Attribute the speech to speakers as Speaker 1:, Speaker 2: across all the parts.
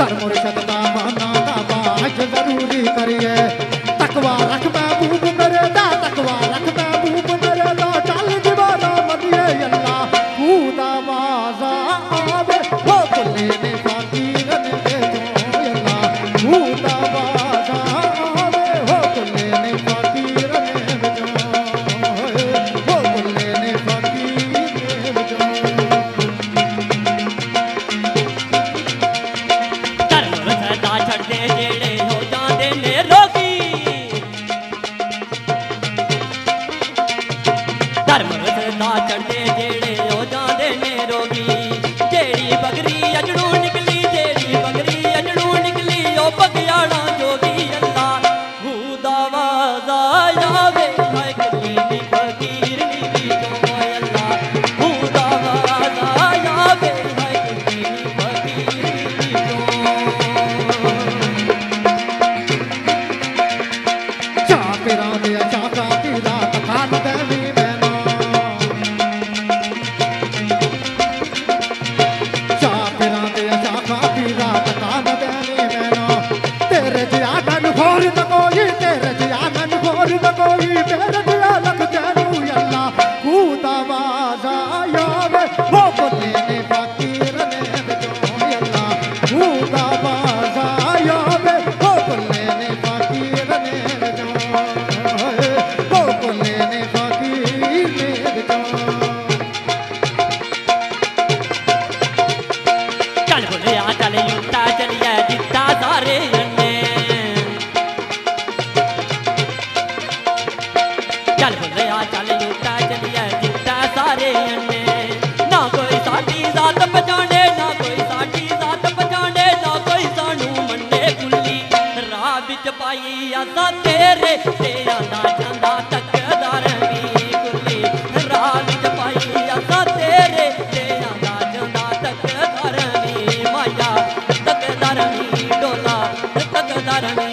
Speaker 1: Sir मुर्शद दा माना दा बाज जरूरी करिए तकवा रख महबूब मेरे दा तकवा रख महबूब मेरे दा चल दीवाना मदिए अल्लाह खुदा वाजा आवे हो कुल्ले ने फकीर ने भेजो अल्लाह खुदा वाजा आवे हो कुल्ले ने फकीर ने भेजो हो कुल्ले ने फकीर ने भेजो
Speaker 2: धर्म सदा छड़दे जेड़े हो जांदे ने रोगी धर्म सदा छड़दे जेड़े हो जांदे ने रोगी जेड़ी बगरी अजड़ू निकली जेड़ी बगरी अजड़ू निकली ओ बगियाड़ा जोगी अल्लाह खुदा वाजा आवे हाय कुल्ले नी फकीर नी बीजो अल्लाह खुदा वाजा आवे हाय कुल्ले नी फकीर नी बीजो
Speaker 1: चापेरा दे चाका पीरा तकान देवी मैना चापेरा दे चाका पीरा तकान देवी मैना तेरे जिया मन खोर न कोई तेरे जिया मन खोर न कोई मेरे जिया लग तेरू अल्लाह खुदा वाजा आवे हो कुल्ले ने फकीर ने भेजो अल्लाह खुदा वाजा आवे हो कुल्ले ने फकीर ने भेजो हो कुल्ले ने फकीर ने भेजो
Speaker 2: चल बोलिया चल युक्ता चलिए जिता सारे अन्ने चल बोलिया चल युक्ता चलिए जिता सारे अन्ने ना कोई साडी जात पछाणे ना कोई साडी जात पछाणे ना कोई सानू मन्ने कुल्ली राह विच पाई असा तेरे ते आंदा जांदा तकदार वी कुल्ली राह विच पाई असा तेरे ते आंदा जांदा तकदार वी माया तकदार वी डोला तकदार वी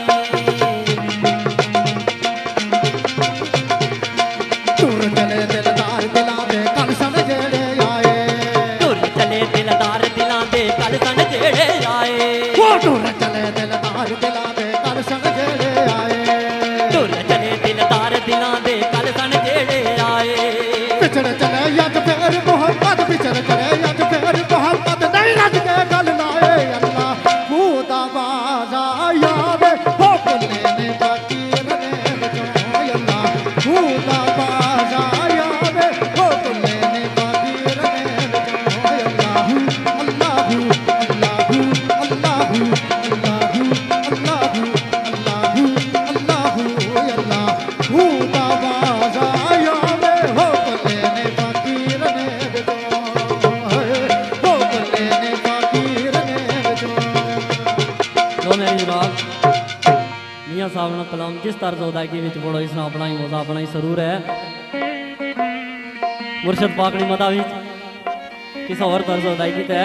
Speaker 1: टूर चले दिलदार दिलां दे कल सन जेड़े आए
Speaker 2: टुर चले दिलदार दिलां दे कल सन जेड़े आए
Speaker 1: वो टूर चले दिलदार दिलां दे कल सन जेड़े आए
Speaker 2: टुर चले दिलदार दिलां दे कल सन जेड़े आए
Speaker 1: पिछड़ चले अज फेर मोहम्मद पिछड़ चले अज फेर मोहम्मद नहीं रज के गल लाए अल्लाह खुदा वाजा आवे हो कुल्ले ने फकीर ने भेजो अल्लाह खुदा वाजा आवे हो कुल्ले ने फकीर ने भेजो अल्लाह अल्लाह अल्लाह अल्लाह अल्लाह अल्लाह अल्लाह अल्लाह खुदा वाजा आवे हो कुल्ले ने फकीर ने भेजो हो कुल्ले ने फकीर ने भेजो
Speaker 2: लो मेरी जनाब मियाँ साहब ने कलाम जिस तर्ज अदायगी विच पढ़ो इसना अपना ही मौजा अपना ही सरूर है मुर्शद पाकड़ी मदा विच किस और तर्ज अदायगी ते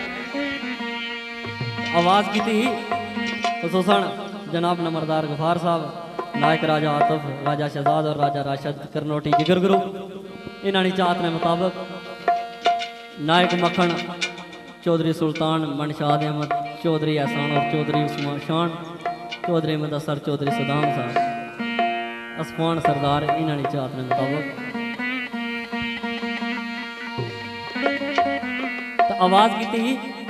Speaker 2: आवाज की थी खुसूसन जनाब नमरदार गफार साहब नायक राजा आतफ राजा शहजाद और राजा राशिद करनोटी जिगर ग्रुप इन्होंने चाहत ने मुताबिक नायक मक्खन चौधरी सुल्तान मनशाद अहमद चौधरी एहसान और चौधरी उस्मान शान चौधरी मुदस्सर चौधरी सदाम साहब असफान सरदार इन्होंने चाहत ने मुताबिक तो आवाज की थी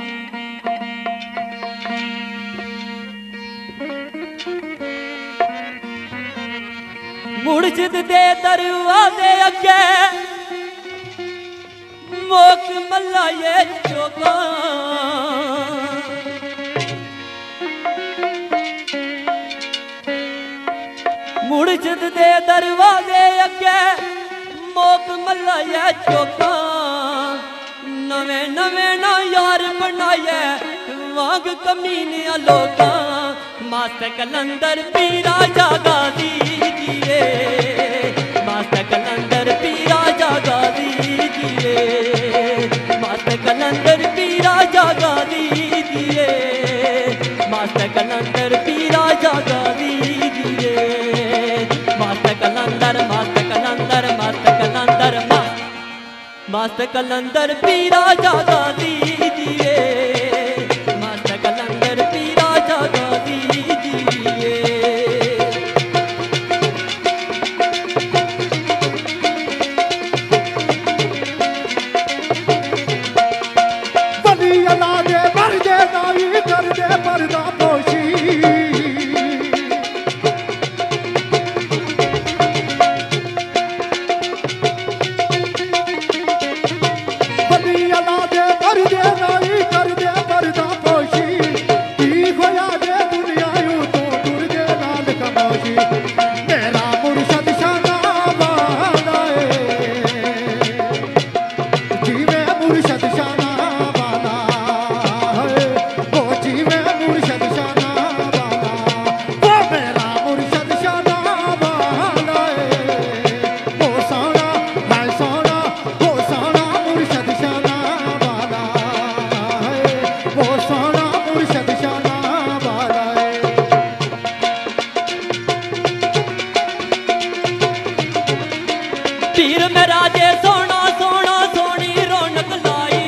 Speaker 2: मुर्शिद दे दरवाजे अगे मोक मल्ला ये चोगा मुर्शिद दे दरवाजे अगे मोक मल्ला ये चोगा नवे नवे ना यार बनाए वाग कमीने लोगा मास्टर कलंदर पीरा जागा दीजिए मास्टर कलंदर पीरा जागा दीजिए मास्टर कलंदर पीरा जागा दीजिए मास्टर कलंदर पीरा जागा दीजिए मास्टर कलंदर मास्टर कलंदर मास्टर कलंदर मास्टर कलंदर पीरा जागा दीजिए मास्टर कलंदर
Speaker 1: मुर्शद शाना वाला है।
Speaker 2: पीर मेरा जे सोना सोना सोनी रौनक लाई,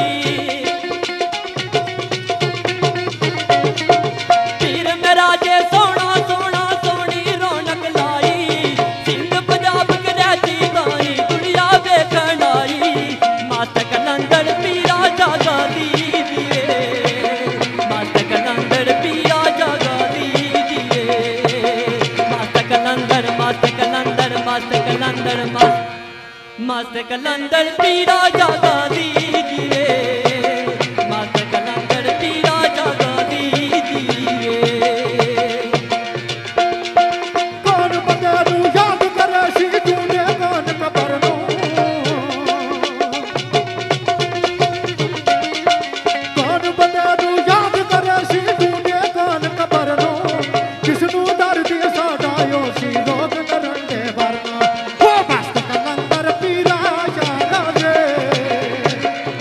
Speaker 2: पीर मेरा जे सोना सोना सोनी रौनक लाई, सिंध पंजाब कराची ताई दुनिया देखण आई, मस्त कलंदर पीरा जागा दीजिए, मस्त कलंदर पीरा जागा दीजिए, मस्त कलंदर मस्त कलंदर मस्त कलंदर मस्त कलंदर पीरा जागा दीजिए, मस्त कलंदर पीरा जागा दीजिए।
Speaker 1: कौन बंदे नू याद करे सी तूने कौन कबर नू, कौन बंदे नू याद करे सी तूने कौन कबर नू, किसनू दर्द साडा यो सी रोग करन दे वरना, वो मस्त कलंदर पीरा जागा दे,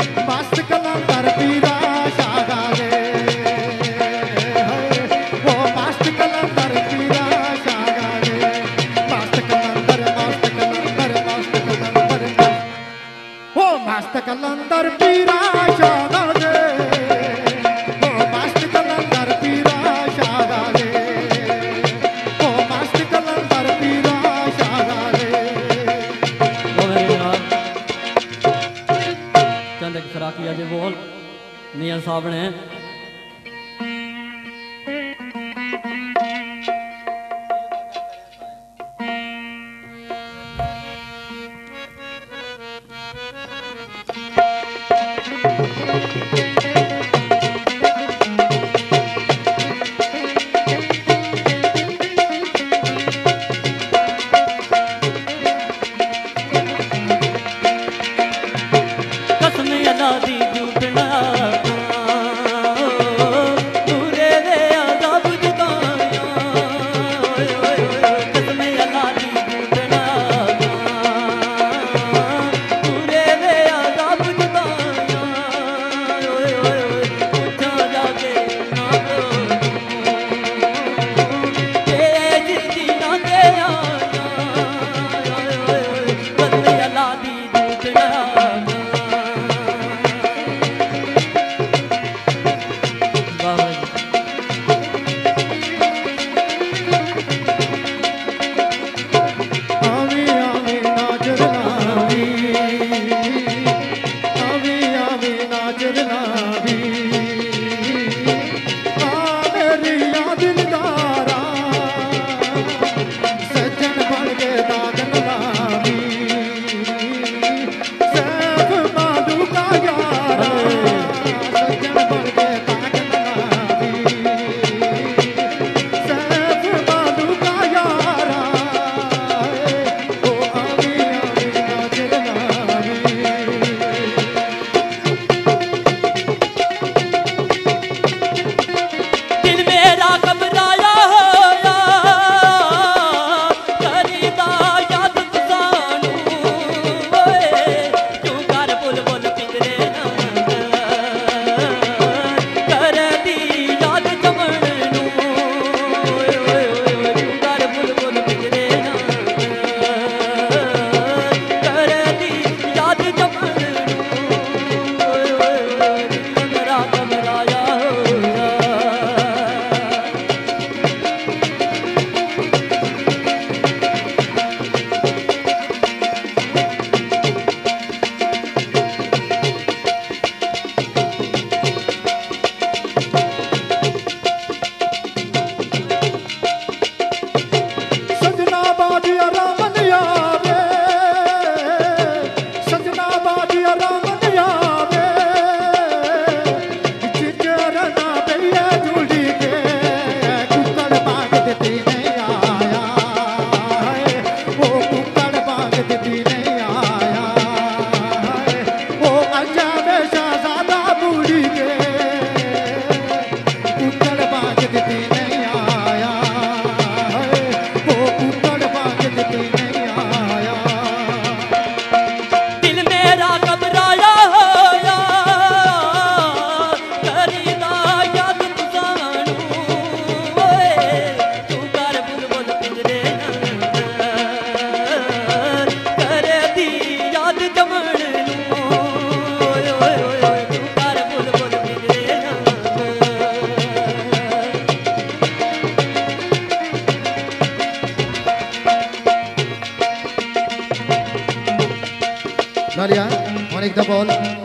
Speaker 1: कोल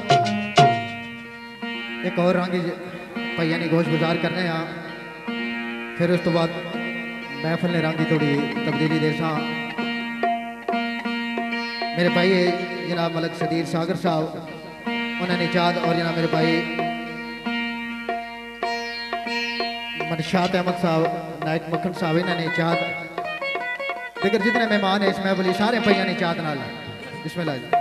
Speaker 1: एक और रंग भैया ने गोश गुजार करने हैं। फिर उस तो बाद महफिल ने रंग की थोड़ी तब्दीली दे सा। मेरे भाई जनाब मलक सदीर सागर साहब उन्होंने चाद और जनाब मेरे भाई मनशात अहमद साहब नायक मक्खन साहब इन्होंने चाद लेकिन जितने मेहमान है इस महफिल सारे भैया ने चाद नाल बिस्मिल्लाह जी।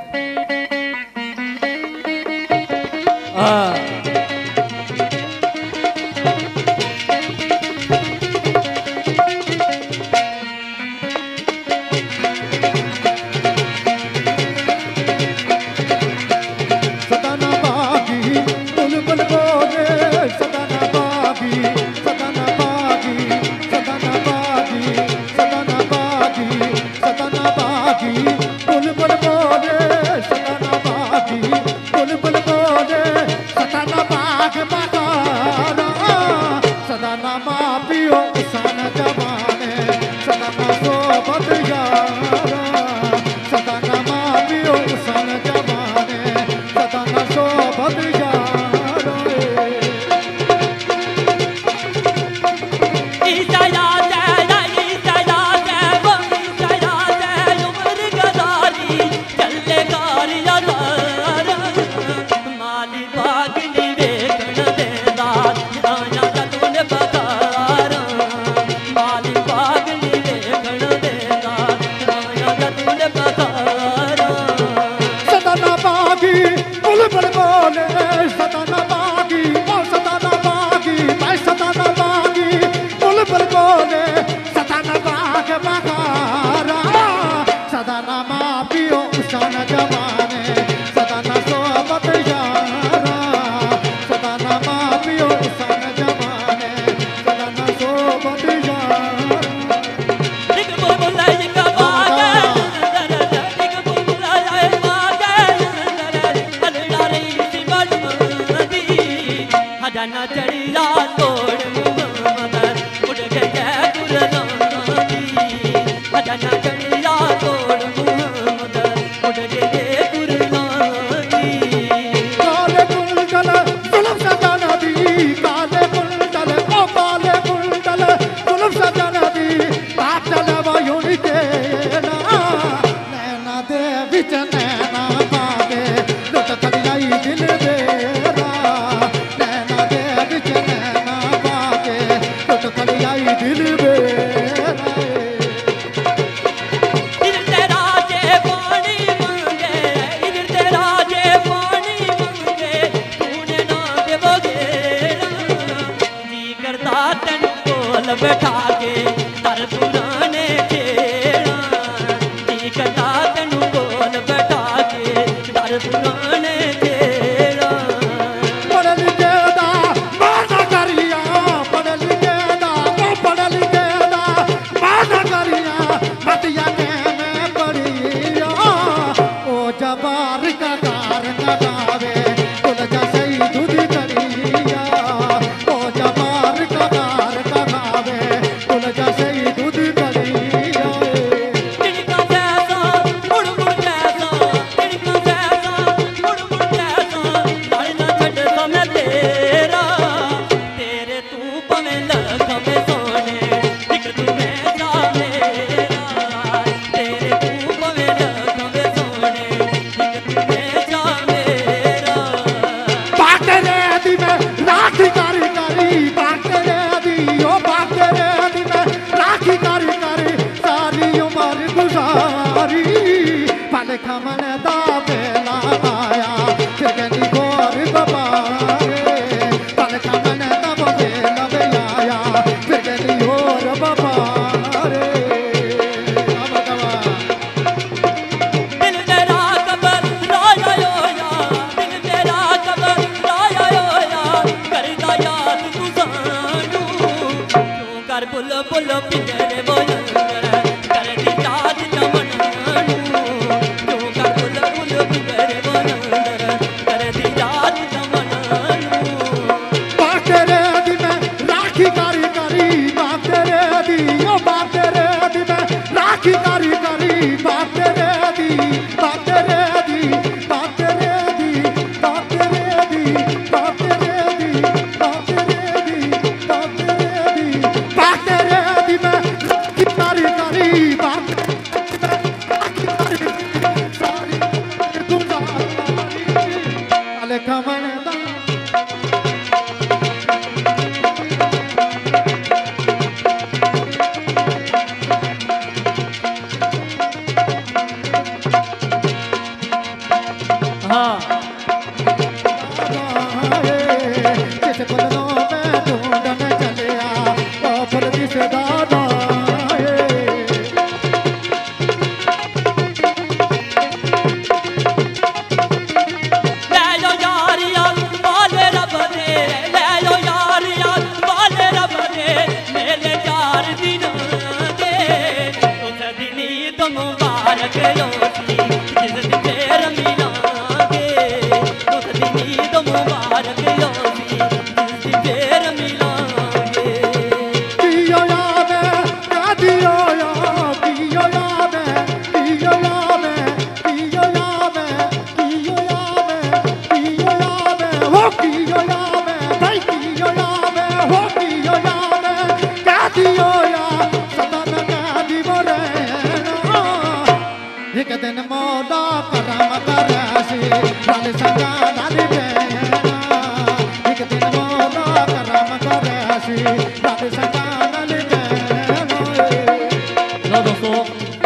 Speaker 1: दियो याद कह दियो याद सदा न कह दियो रहना एक दिन मौला करम करैसी रल संगा नाल बैना एक दिन मौला करम करैसी रल संगा नाल बैना।
Speaker 2: लो दोस्तों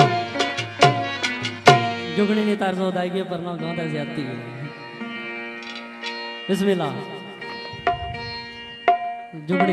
Speaker 2: जुगनी ने तार सौदाई के परना गांव तक ज्यादती है। बिस्मिल्लाह जुगनी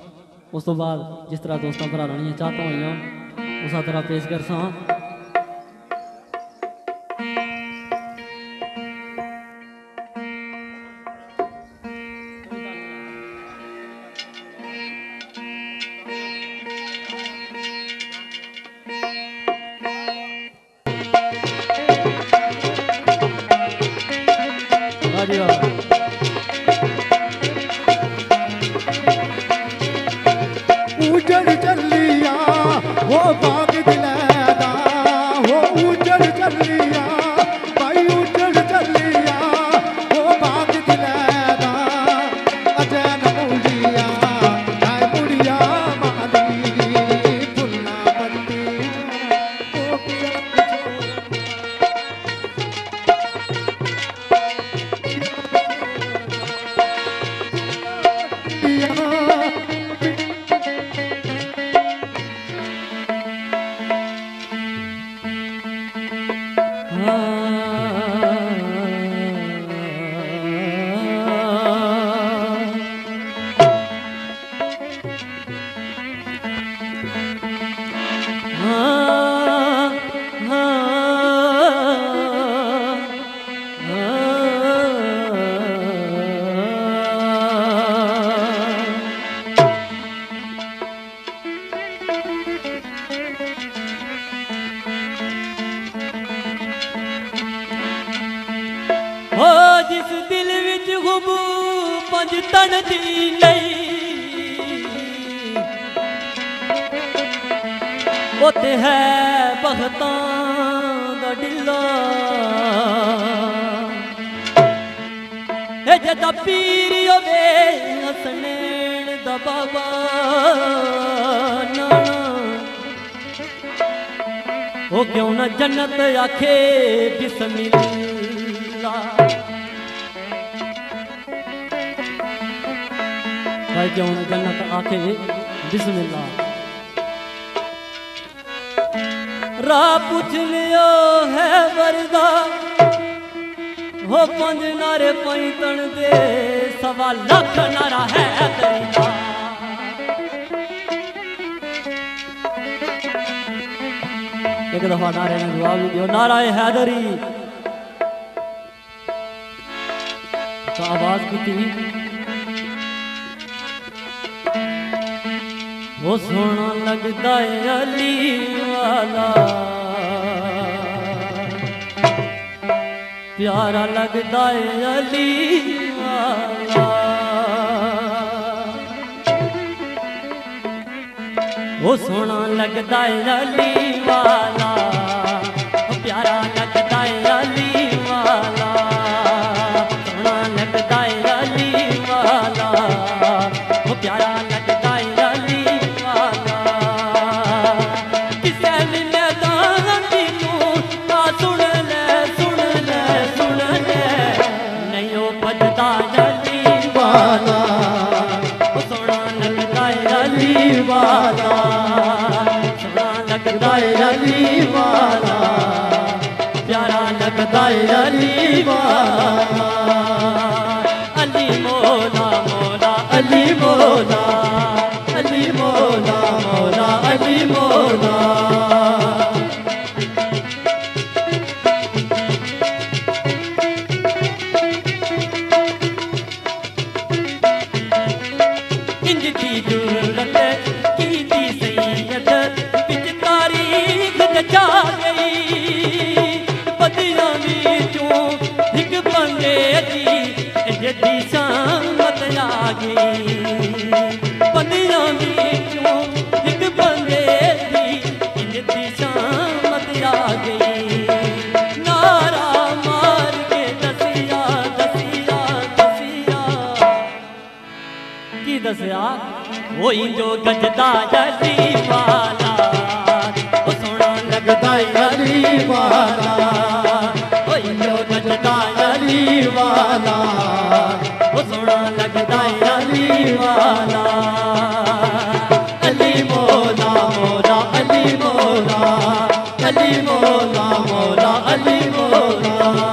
Speaker 2: उस तो बाद जिस तरह दोस्तों भरा चाहता हुई उस तरह पेश कर हो जिस दिल विच गुबू पंज तन दी नहीं ओते है बखतां दा डिल्ला ए जदा पीर होवे हसनैन दा बाबा नाना ओ क्यों ना जन्नत आखे बिस्मिल्लाह भाई क्यों ना जन्नत आखे बिस्मिल्लाह राह पूछ लियो है वरदा हो पंज नारे पैतन दे सवा लख नारा है दरिया एक दफा नारे ने जवाब दियो नाराए हैदरी तो आवाज की थी वो सोना लगता है अली वाला प्यारा लगता है अली वाला वो सोना लगता है अली वाला प्यारा लगता है अली वाला सोना लगता है अली वाला वो प्यारा लगता है अली वाला किसे मिले दानी तू आ सुन ले सुन ले सुन ले नहीं वो बजदा अली वाला वो सोना लगता है अली वाला सोना लगता है अली वाला प्यारा लगता है अली वाला अली मौला मौला अली मौला अली मौला मौला अली मौला इंज दी जरूरत की दी सैयद बिच तारीख जचा गई बदियां विचों एक बंदे दी इंज दी शामत आ गई बदियां विचों एक बंदे दी इंज दी शामत आ गई नारा मार के दसिया दसिया दसिया की दसिया वो जो गजदा अली वाला वो सोना लगता है अली वाला वो जो गजदा अली वाला वो सोना लगता है अली वाला अली मौला मौला अली मौला अली मौला मौला अली मौला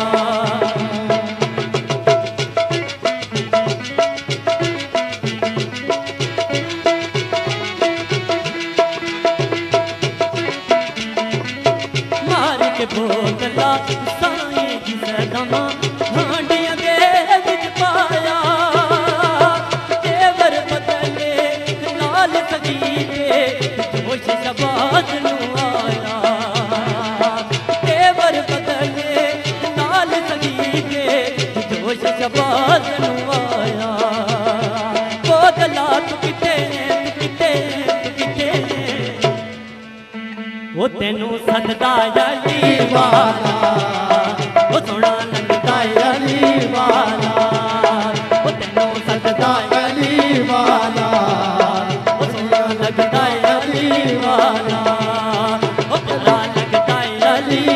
Speaker 2: बोतला साई जिसे दमा हांडियां दे विच पाया तेवर बदले लाल सगीते जोश शबाज नू आया तेवर बदले लाल सगीते जोश शबाज नू आया बोतला तू किते वो तेनू सददा अली वाला वो सोना लगता है अली वाला वो तेनू सददा अली वाला वो सोना लगता है अली वाला वो प्यारा लगता है अली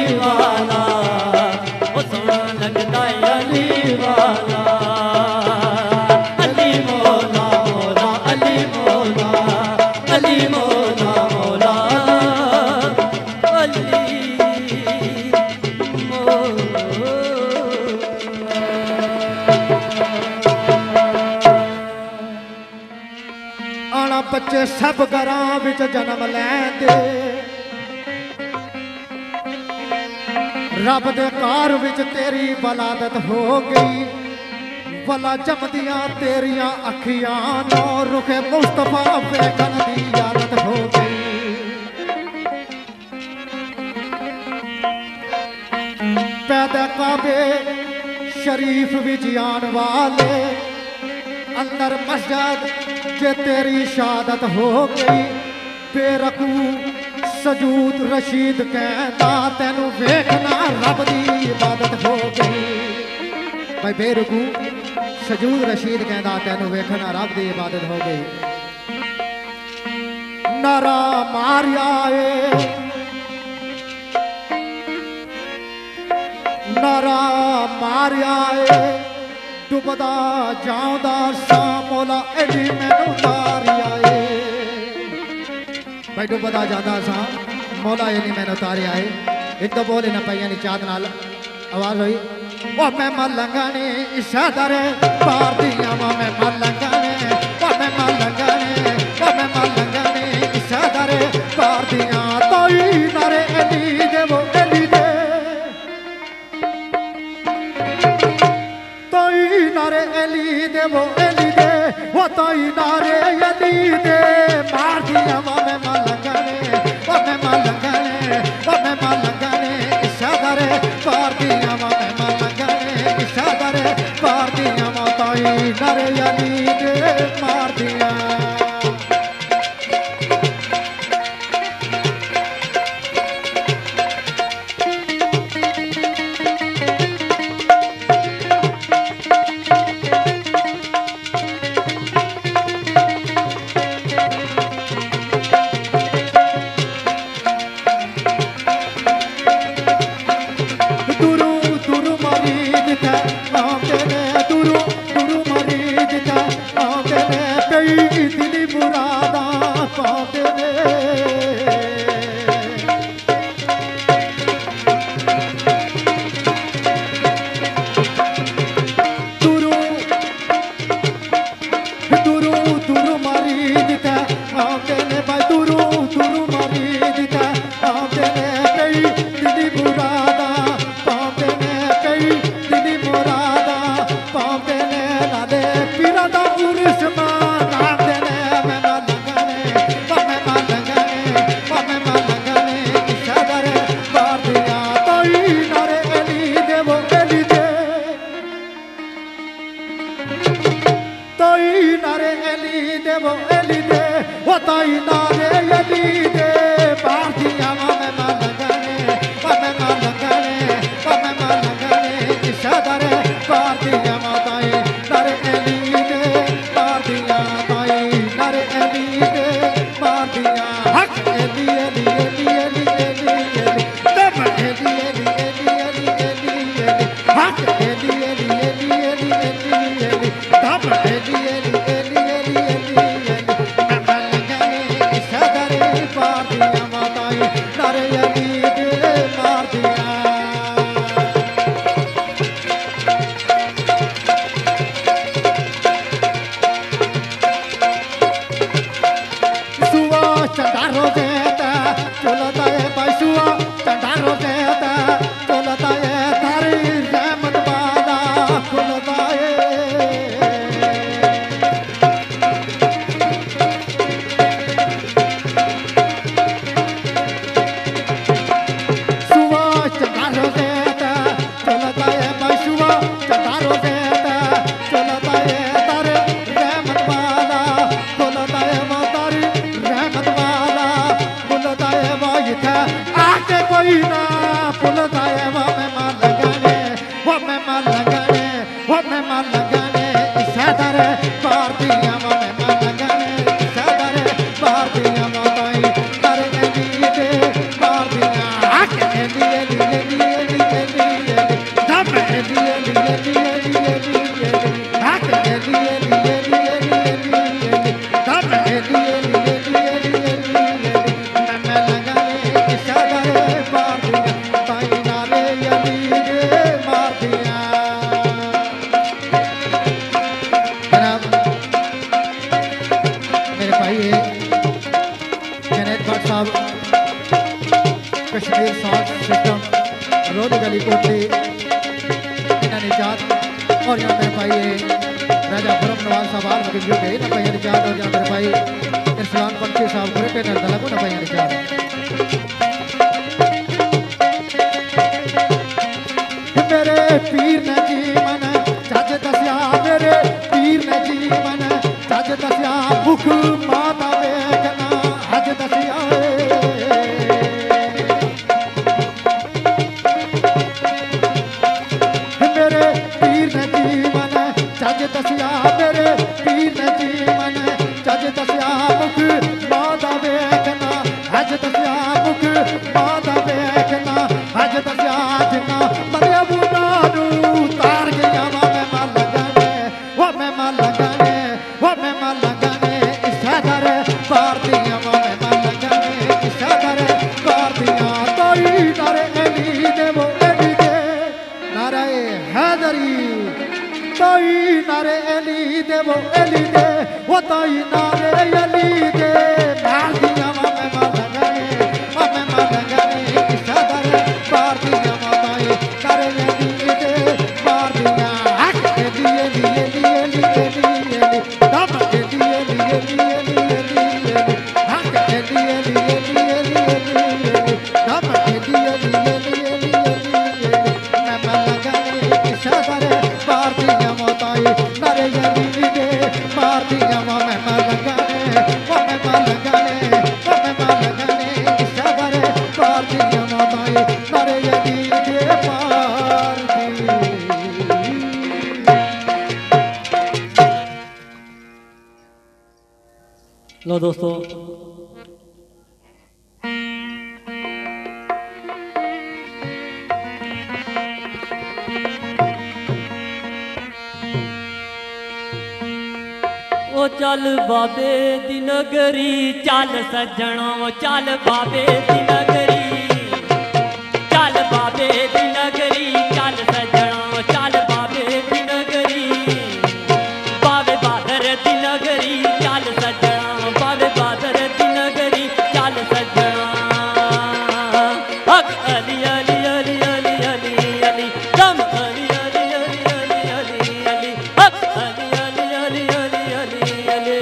Speaker 1: बच्चे सब घरां विच जन्म लैंदे रब दे कार विच तेरी वलादत हो गई वला जमदियां तेरियां अखियां नो रुखे मुस्तफा वेखन दी आदत हो गई पैदा काबे शरीफ विच आन वाले अंदर मस्जिद जे तेरी शहादत हो गई बेरकू सजूद रशीद कहता तेनू वेखना रब दी इबादत हो गई भाई बेरकू सजूद रशीद कहता तेनू वेखना रब दी इबादत हो गई नारा मारिया नारा मारिया डुबदा जाऊंदा सा मौला एडी मैनू तारिया भाई डुबदा जाता सा मौला एडी मैनू तारिया एक तो बोले ना पाइया नी चाद नाल आवाज हुई वो मैं मलंगाने इशादरे पार दिया वो मैं मलंगाने वो मैं मलंगाने वो मैं मलंगाने इशादरे पार दिया तोई नारे एडी दे वो एडी दे नारे एली दे वो एली दे वो तोई नारे एली दे मार दिया वो मैं मलंगाने वो मैं मलंगाने वो मैं मलंगाने इशादरे पार दिया वो मैं मलंगाने इशादरे पार दिया वो तोई नारे एली दे मार दिया कस्टम रोड गली कोटली इन्होंने चार और यहाँ मेरे भाई राजापुरम नवाज साहब आल वीडियो के ना भाई चार और यहाँ मेरे भाई इरफान पंथी साहब पूरे पे नर्दला को ना भाई चार मेरे पीर ने जीवन जज दसिया मेरे पीर ने जीवन जज दसिया मुख माता वेखना हज दसिया मेरे पीर ने जीवन जज दसिया मेरे पीर ने जीवन जज दसिया मुख माता वेखना हज दसिया मुख माता वेखना हज दसिया जिना मरिया बुनारू तार गया वो मैं मां लगाने इशादर पार दिया मैं मां लगाने इशादर पार दिया तोई नारे एली दे वो एली दे नारे हैदरी तोई नारे एली दे वो एली दे वो तोई नारे एली दे पार दिया मैं मां लगाने इशादर पार दिया तोई नारे एली दे पार दिया हक दम
Speaker 2: लो दोस्तों ओ चल बाबे दी नगरी चल सज्जणा ओ चल बाबे दी नगरी चल बाबे दी नगरी चल सज्जणा ओ चल बाबे दी नगरी बाबे बादर दी नगरी चल सज्जणा बाबे बादर दी नगरी चल सज्जणा हक अली अली अली अली अली अली दम अली अली अली अली अली अली हक अली अली अली अली अली अली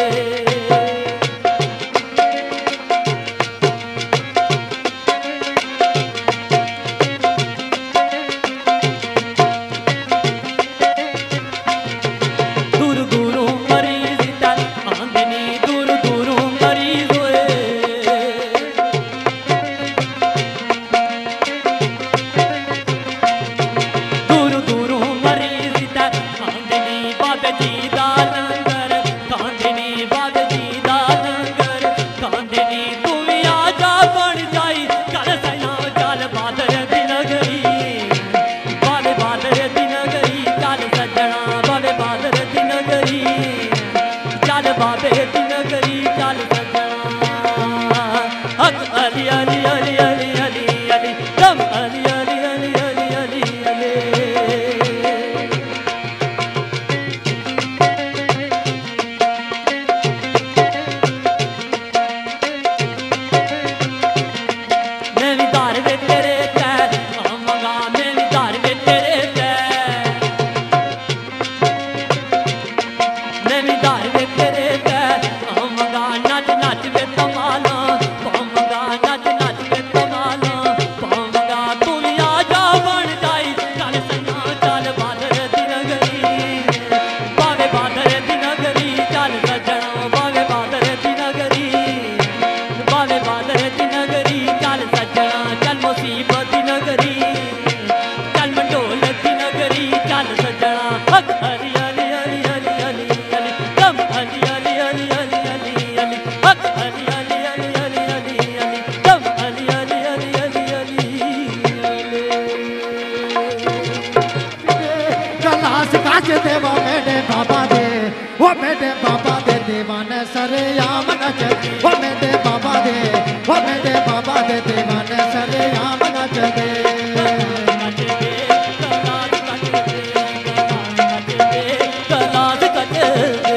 Speaker 2: दूर दूरों मरीज तक आंदनी दूर दूरों मरीज होए दूर दूरों मरीज तक आंदनी बाबे जी दा लंगर कांदनी बाबे जी दा लंगर कांदनी तू भी आजा बन जाई कर सैना चल बादर दी नगरी बाबे बादर दी नगरी चल सज्जणा बाबे बादर दी नगरी चल बाबे दी नगरी चल सज्जणा हक अली अली अली अली अली अली दम अली अली अली अली अली अली मैं भी धार वे तेरे तै आवांगा मैं भी धार वे तेरे तै मैं भी धार वे तेरे तै आवांगा नच नच वे तमाला पावांगा नच नच वे तमाला पावांगा तू भी आजा बन जाई चल सैना चल बादर दी नगरी बावे बादर दी नगरी चल सज्जणा बावे बादर दी नगरी बावे बादर दी नगरी चल सज्जणा चल मुसीबत दी नगरी चल मंडोल दी नगरी चल सज्जणा हक अली अली अली अली अली अली दम अली अली अली अली अली अली हक अली अली अली अली अली अली दम अली अली अली अली अली
Speaker 1: कलास काच देवा मेरे बाबा दे वो मेरे बाबा दे दीवाने सरे आम नच वो मेरे बाबा दे वो मेरे बाबा दे दीवाने सरे आम नच दे
Speaker 2: कलास कट दे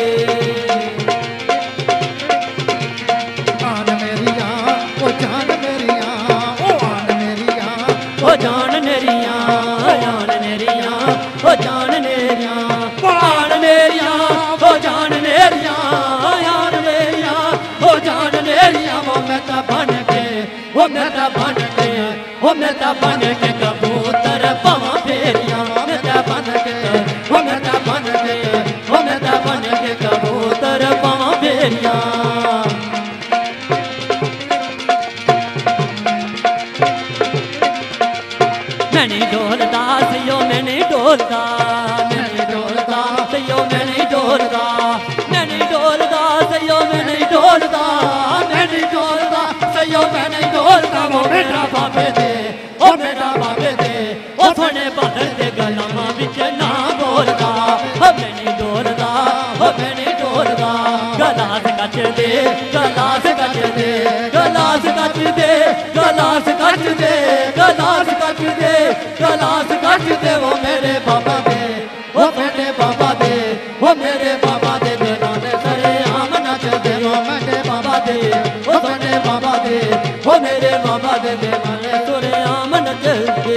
Speaker 1: आन मेरिया ओ जान मेरिया ओ आन मेरिया
Speaker 2: ओ जान नेरियां जान नेरियां ओ जान नेरियां जान नेरियां ओ जान नेरियां जान नेरियां ओ जान नेरियां वो मैं ता बन के वो मैं ता बन के वो मैं ता बन के कबूतर पावां फेरियां मैं ता बन के वो मैं ता बन के वो मैं ता बन के कबूतर पावां फेरियां मैं नहीं डोलदा सियो मैं नहीं डोलदा मैं नहीं डोलदा सियो मैं नहीं डोलदा मैं नहीं डोलदा सियो मैं नहीं डोलदा मैं नहीं डोलदा सियो मैं नहीं डोलदा वो मेरा बाबे दे ओ मेरा बाबे दे ओ थोड़े बदल दे गलां विच ना बोलदा ओ मैं नहीं डोलदा ओ मैं नहीं डोलदा गलास कच दे गलास कच दे गलास कच दे गलास कच दे गलास कच दे गलास कच दे वो मेरे बाबा दे वो मेरे बाबा दे वो मेरे बाबा दे नाने सरे आम नच दे वो मेरे बाबा दे वो मेरे बाबा दे वो मेरे बाबा दे नाने सरे आम नच दे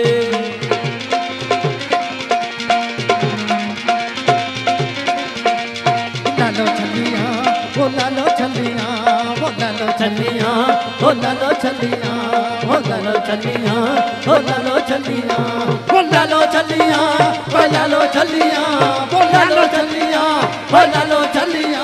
Speaker 1: लालो छलियां ओ लालो छलियां ओ लालो
Speaker 2: छलियां ओ लालो छलियां ओ लालो छलियां ओ लालो छलियां ओ लालो छलियां ओ लालो छलियां ओ लालो छलियां ओ लालो छलियां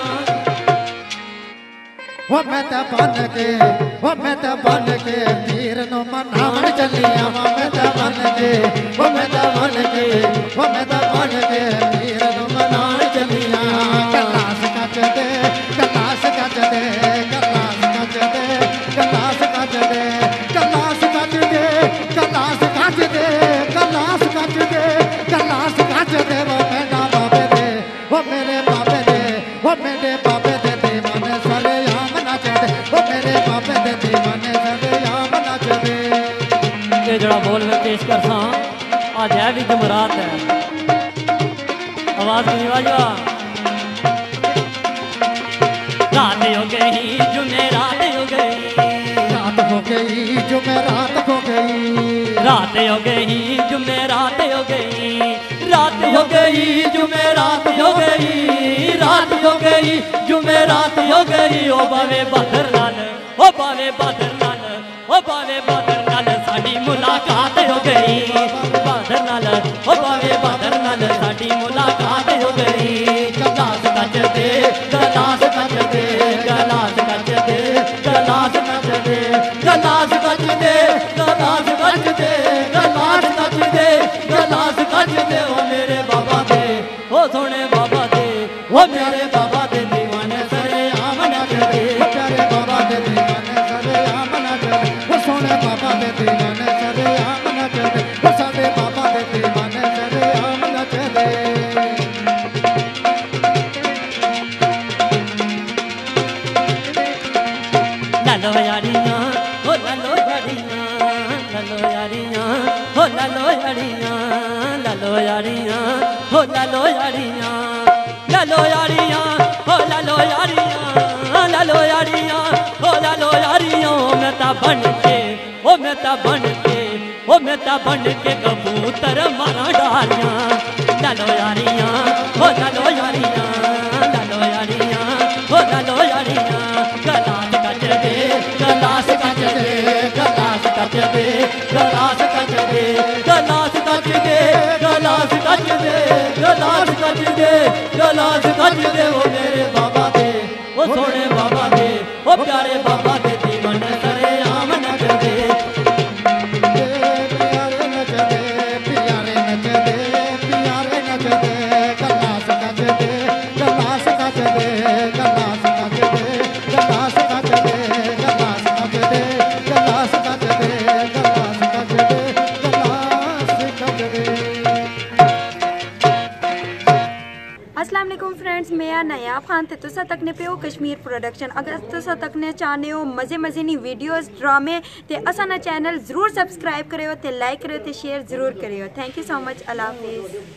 Speaker 1: वो मैं ता बन के वो मैं ता बन के पीर नो मनावन चलियां वो मैं ता बन के वो मैं ता बन के वो मैं ता बन के पीर नो मनावन चलियां गलास कच दे गलास कच दे गलास कच दे गलास कच दे गलास कच दे गलास कच दे गलास कच दे गलास कच दे वो मेरा बाबे दे वो मेरे बाबे दे वो मेरे बाबे दे दीवाने सारे आम नच दे वो मेरे बाबे दे दीवाने सारे आम नच दे
Speaker 2: ये जड़ा बोल में पेश कर सा आज है भी जुमरात है आवाज की वाजवा रात हो गई जुमेरात हो गई
Speaker 1: रात हो गई जुमेरात हो गई
Speaker 2: रात हो गई जुमेरात हो गई रात हो गई जुमेरात हो गई रात हो गई जुमेरात हो गई ओ बावे बदर लाल ओ बावे बदर लाल ओ बावे बदर लाल साडी मुलाकात हो गई बदर लाल ओ बावे बदर लाल साडी मुलाकात हो गई गलास कच दे गलास कच दे गलास कच दे गलास कच दे गलास कच दे गलास कच दे गलास कच दे गलास कच दे ओ मेरे बाबा दे ओ सोने बाबा दे ओ मेरे बाबा दे दीवाने सरे आम नच दे
Speaker 1: प्यारे बाबा दे दीवाने सारे आम नच दे वो सोने बाबा दे दीवाने सारे आम नच दे वो सारे बाबा दे दीवाने सारे आम नच दे
Speaker 2: लालो यारियां ओ लालो यारियां लालो यारियां ओ लालो यारियां लालो यारियां ओ लालो यारियां लालो यारियां ओ लालो यारियां लालो यारियां ओ लालो यारियां मैं ता बन के ओ मैं ता बन के ओ मैं ता बन के कबूतर मारा डालियां लालो यारियां ओ लालो यारियां लालो यारियां ओ लालो यारियां गलास कच दे गलास कच दे गलास कच दे गलास कच दे गलास कच दे गलास कच दे गलास कच दे गलास कच दे ओ मेरे बाबा दे ओ सोने बाबा दे ओ प्यारे बाबा दे दीवाने सरे आम नच दे
Speaker 1: प्यारे नच दे प्यारे नच दे प्यारे नच दे गलास कच दे गलास कच दे गलास कच दे गलास कच दे गलास कच दे गलास कच दे गलास कच दे गलास कच दे।
Speaker 3: अस्सलाम वालेकुम फ्रेंड्स, मैं नया खान ते तुसा तकने पे हो कश्मीर प्रोडक्शन। अगर तुसा तकने चाहने हो मज़े मज़े नी वीडियोस ड्रामे ते असा ना चैनल ज़रूर सब्सक्राइब करियो ते लाइक करियो ते शेयर ज़रूर करियो। Thank you so much. Allah हाफिज़।